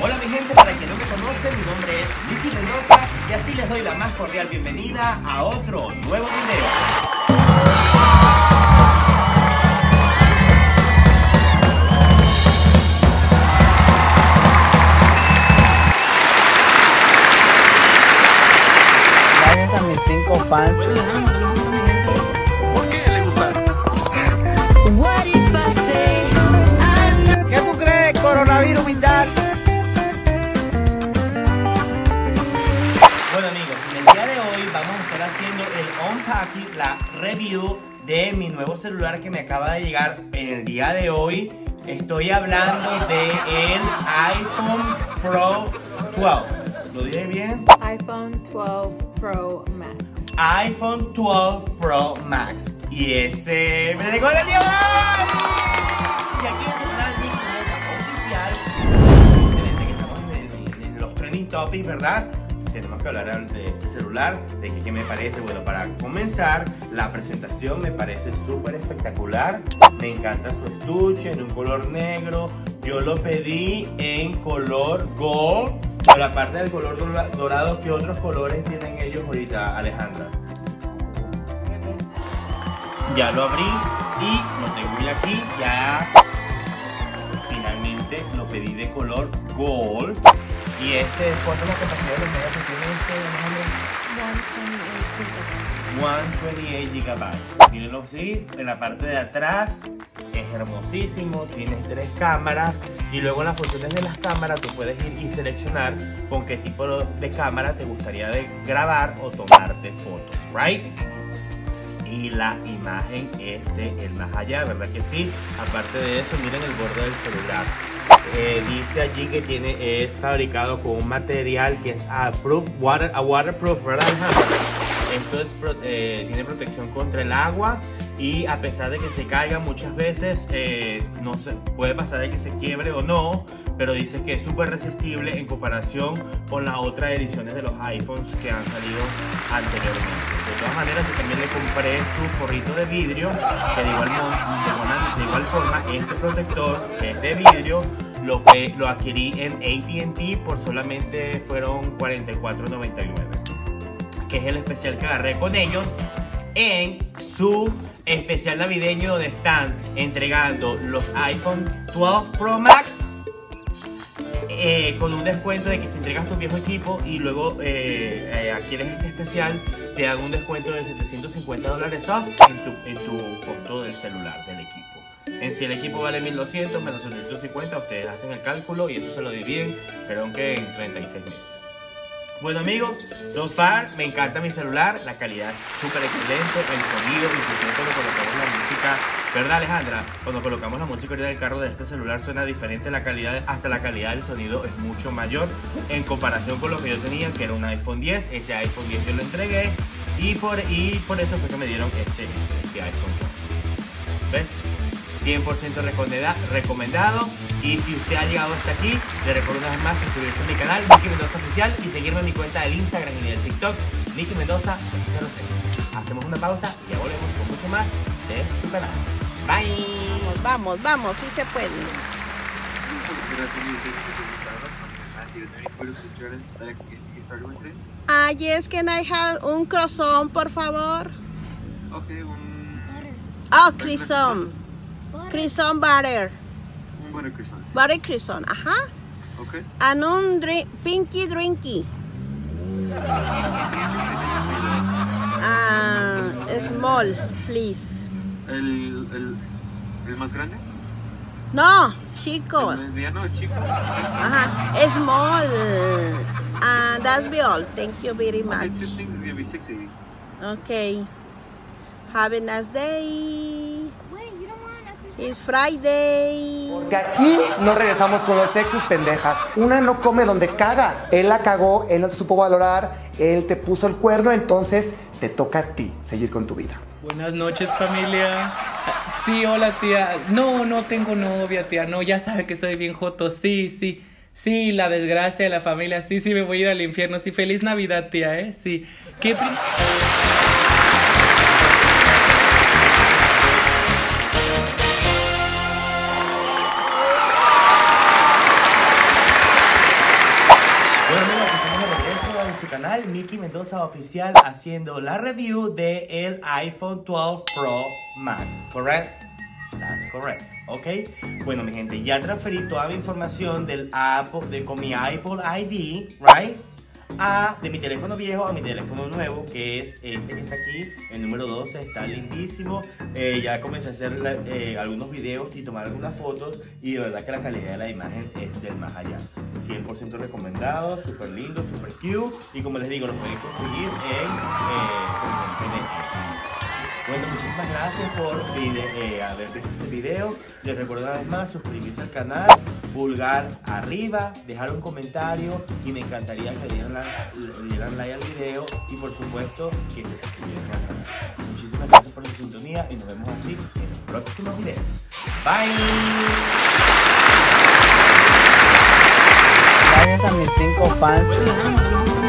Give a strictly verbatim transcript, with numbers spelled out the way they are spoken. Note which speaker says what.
Speaker 1: Hola mi gente, para quien no me conoce, mi nombre es Nicky Mendoza y así les doy la más cordial bienvenida a otro nuevo video.
Speaker 2: Gracias a mis cinco fans.
Speaker 3: ¿Por qué le gusta?
Speaker 2: ¿Qué tú crees, coronavirus vital?
Speaker 1: Bueno amigos, en el día de hoy vamos a estar haciendo el unpacking, la review de mi nuevo celular que me acaba de llegar en el día de hoy. Estoy hablando de el iPhone Pro doce. ¿Lo dije bien?
Speaker 4: iPhone doce Pro Max.
Speaker 1: iPhone doce Pro Max. Y ese me llegó el día de hoy. Y aquí en su canal Nicky Mendoza Oficial, evidentemente que estamos en, en, en los trending topics, ¿verdad? Tenemos que hablar de este celular, de que, qué me parece. Bueno, para comenzar, la presentación me parece súper espectacular. Me encanta su estuche en un color negro. Yo lo pedí en color gold. Pero aparte del color dorado, ¿qué otros colores tienen ellos ahorita, Alejandra? Ya lo abrí y lo tengo ya aquí. Ya finalmente lo pedí de color gold. Y este, ¿cuánto es la capacidad de memoria que tiene este, Alejandra? ciento veintiocho gigabytes. Mírenlo así, en la parte de atrás es hermosísimo, tienes tres cámaras y luego en las funciones de las cámaras tú puedes ir y seleccionar con qué tipo de cámara te gustaría de grabar o tomarte fotos, right? Y la imagen es de el más allá, ¿verdad que sí? Aparte de eso, miren el borde del celular. Eh, dice allí que tiene, es fabricado con un material que es a, proof, water, a waterproof, ¿verdad? Esto es, eh, tiene protección contra el agua y a pesar de que se caiga muchas veces, eh, no se, puede pasar de que se quiebre o no, pero dice que es súper resistible en comparación con las otras ediciones de los iPhones que han salido anteriormente. De todas maneras, yo también le compré su forrito de vidrio, que de igual, de una, de igual forma este protector que es de vidrio lo, que, lo adquirí en A T and T por solamente fueron cuarenta y cuatro noventa y nueve. Que es el especial que agarré con ellos en su especial navideño donde están entregando los iPhone doce Pro Max eh, con un descuento de que si entregas tu viejo equipo y luego eh, eh, adquieres este especial, te dan un descuento de setecientos cincuenta dólares off en tu, en tu costo del celular, del equipo. En si el equipo vale mil doscientos menos setecientos cincuenta, ustedes hacen el cálculo y eso se lo dividen, creo que en treinta y seis meses. Bueno amigos, so far me encanta mi celular, la calidad es súper excelente, el sonido, inclusive cuando colocamos la música, ¿verdad Alejandra? Cuando colocamos la música ahorita del carro de este celular suena diferente, la calidad, hasta la calidad del sonido es mucho mayor en comparación con lo que yo tenía, que era un iPhone diez, ese iPhone diez yo lo entregué y por, y por eso fue que me dieron este, este iPhone doce. ¿Ves? cien por ciento recomendado. Y si usted ha llegado hasta aquí, le recuerdo una vez más suscribirse a mi canal Nicky Mendoza Oficial y seguirme en mi cuenta del Instagram y del TikTok Nicky Mendoza cero seis. Hacemos una pausa y ya volvemos con mucho más de su canal. Bye.
Speaker 5: Vamos, vamos, sí se puede. Ah, yes, can I have un croissant, por favor?
Speaker 3: Ok, un...
Speaker 5: Oh, croissant. Croissant butter.
Speaker 3: Un butter croissant.
Speaker 5: Butter croissant, ajá.
Speaker 3: Ok.
Speaker 5: And un drink, pinky drinky. Ah, small, please.
Speaker 3: ¿El, el, el más grande?
Speaker 5: No, chico.
Speaker 3: ¿El mediano o chico?
Speaker 5: Ajá, small. Ah, that's be all. Thank you very much.
Speaker 3: Okay, two things is gonna be sixty.
Speaker 5: Okay. Have a nice day. It's Friday.
Speaker 2: Porque aquí no regresamos con los exes pendejas. Una no come donde caga. Él la cagó, él no te supo valorar, él te puso el cuerno, entonces te toca a ti seguir con tu vida.
Speaker 6: Buenas noches, familia. Sí, hola, tía. No, no tengo novia, tía. No, ya sabe que soy bien joto. Sí, sí. Sí, la desgracia de la familia. Sí, sí, me voy a ir al infierno. Sí, feliz Navidad, tía, ¿eh? Sí. ¿Qué?
Speaker 1: su canal Mickey Mendoza Oficial, haciendo la review de el iPhone doce Pro Max, ¿correcto? That's correct, ¿ok? Bueno, mi gente, ya transferí toda mi información del Apple, de, con mi Apple I D, right? A, de mi teléfono viejo a mi teléfono nuevo, que es este que está aquí, el número doce, está lindísimo. Eh, ya comencé a hacer eh, algunos videos y tomar algunas fotos, y de verdad que la calidad de la imagen es del más allá. cien por ciento recomendado, súper lindo, súper cute, y como les digo, lo pueden conseguir en eh, Bueno, muchísimas gracias por vide eh, haber visto este video. Les recuerdo una vez más suscribirse al canal, pulgar arriba, dejar un comentario, y me encantaría que le dieran, la, le dieran like al video, y por supuesto que se suscribieran al canal. Muchísimas gracias por su sintonía y nos vemos así en los próximos videos. Bye.
Speaker 7: Gracias a mis cinco fans.